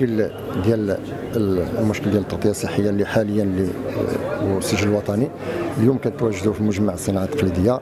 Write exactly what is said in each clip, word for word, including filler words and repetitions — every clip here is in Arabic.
المشكل ديال المشكل ديال التغطيه الصحيه اللي حاليا والسجل الوطني اليوم كنتواجدوا في مجمع الصناعه التقليديه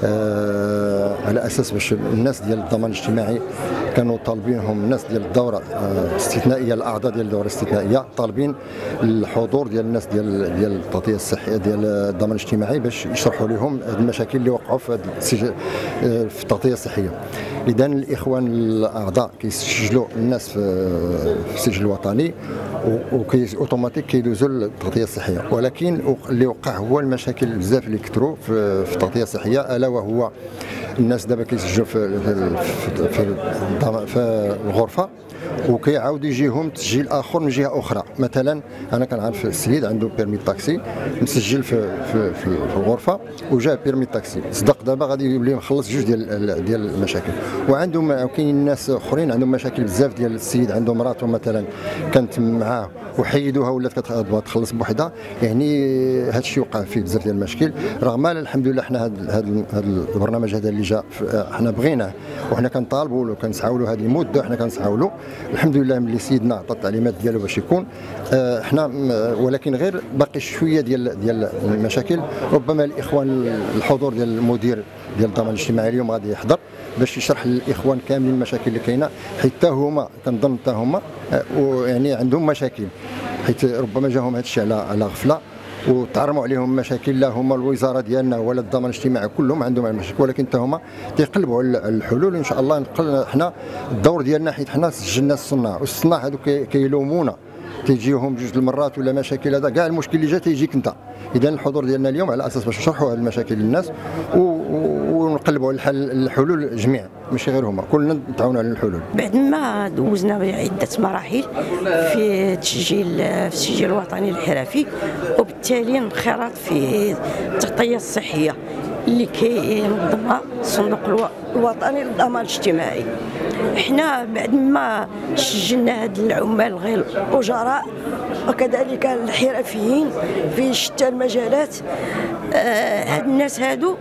آه على اساس باش الناس ديال الضمان الاجتماعي كانوا طالبينهم الناس ديال الدوره الاستثنائيه، الاعضاء ديال الدوره الاستثنائيه طالبين الحضور ديال الناس ديال ديال التغطيه الصحيه ديال الضمان الاجتماعي باش يشرحوا لهم المشاكل اللي وقعوا في هذا السجل في التغطيه الصحيه. اذا الاخوان الاعضاء كيسجلوا الناس في السجل الوطني وكي اوتوماتيك كيدوزوا للتغطيه الصحيه، ولكن اللي وقع هو المشاكل بزاف اللي كثروا في التغطيه الصحيه، الا وهو الناس دابا كيسجلوا في في, في, في الغرفه وكيعاود يجيهم تسجيل اخر من جهه اخرى. مثلا انا كنعرف السيد عنده بيرمي تاكسي مسجل في في, في, في الغرفه وجا بيرمي تاكسي صدق دابا غادي يولي مخلص جوج ديال ديال المشاكل. وعندهم كاين ناس اخرين عندهم مشاكل بزاف ديال السيد عنده مراته مثلا كانت معاه وحيدوها ولات كتبغى تخلص بوحدها، يعني هذا الشيء وقع فيه بزاف ديال المشاكل. رغم الحمد لله حنا هذا البرنامج هذا اللي جا حنا بغيناه وحنا كنطالبوا له كنسعوا له هذه المده وحنا كنسعوا له الحمد لله ملي سيدنا عطى التعليمات ديالو باش يكون حنا، ولكن غير باقي شويه ديال ديال المشاكل. ربما الاخوان الحضور ديال المدير ديال الضمان الاجتماعي اليوم غادي يحضر باش يشرح للاخوان كاملين المشاكل اللي كاينه، حتى هما كنظن حتى هما يعني عندهم مشاكل، حيت ربما جاهم هذا الشيء على على غفله وتعرموا عليهم مشاكل. لا هما الوزاره ديالنا ولا الضمان الاجتماعي كلهم عندهم المشاكل، ولكن حتى هما تيقلبوا على الحلول. ان شاء الله نقل حنا الدور ديالنا حيت حنا سجلنا الصناع، والصناع هذوك كيلومونا تيجيهم جوج المرات ولا مشاكل، هذا كاع المشكل اللي جا تيجيك انت. اذا الحضور ديالنا اليوم على اساس باش نشرحوا هذه المشاكل للناس ونقلبوا على الحل الحلول جميع، ماشي غير هما، كلنا نتعاونوا على الحلول. بعد ما دوزنا عده مراحل في تسجيل في السجل الوطني الحرفي وبالتالي انخراط في التغطيه الصحيه اللي كينظمها الصندوق الوطني للضمان الاجتماعي. احنا بعد ما سجلنا هاد العمال غير الاجراء وكذلك الحرفيين في شتى المجالات، آه هاد الناس هادو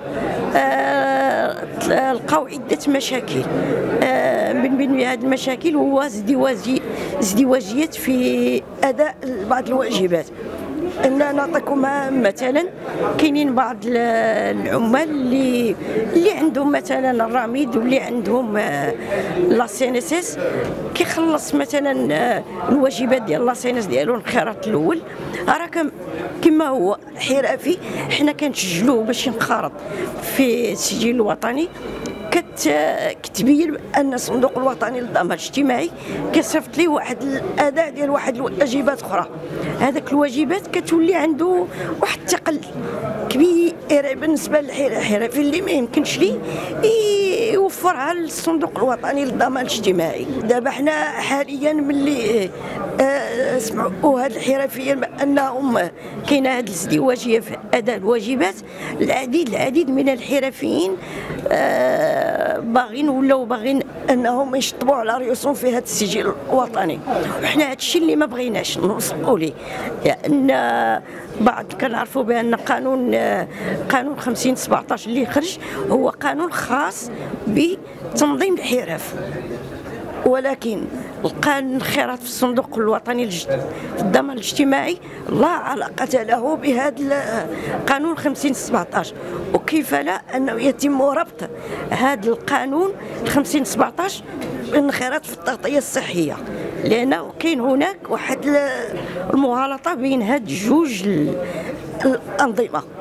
آه لقاو عده مشاكل. آه من بين هاد المشاكل هو ازدواجي ازدواجيات في اداء بعض الواجبات. ان نعطيكم مثلا كاينين بعض العمال اللي اللي عندهم مثلا الرميد واللي عندهم لا سي ان اس اس كيخلص مثلا الواجبات ديال لا سي ان اس ديالو الانخراط الاول راه كما هو حرفي حنا كنسجلوه باش ينخرط في السجل الوطني. كتبين ان الصندوق الوطني للضمان الاجتماعي كيصيفط ليه واحد الاداء ديال واحد الواجبات اخرى، هذاك الواجبات كتولي عنده واحد الثقل كبير بالنسبه للحرفي اللي ما يمكنش ليه يوفرها للصندوق الوطني للضمان الاجتماعي. دابا حنا حاليا ملي آه سمعوا هاد الحرفيين بانهم كاينه هاد الازدواجيه في اداء الواجبات، العديد العديد من الحرفيين آه باغين ولاو باغين انهم يشطبوا على رؤوسهم في هذا السجل الوطني. وحنا هذا الشيء اللي ما بغيناش نوصلوا ليه، لان بعض كنعرفوا بان قانون قانون خمسين سبعطاش اللي خرج هو قانون خاص بتنظيم الحرف، ولكن الانخراط في الصندوق الوطني للضمان الاجتماعي لا علاقة له بهذا قانون خمسين سبعطاش. وكيف لا انه يتم ربط هذا القانون خمسين سبعطاش بالانخراط في التغطية الصحية، لأنه كاين هناك واحد المغالطة بين هاد جوج الأنظمة.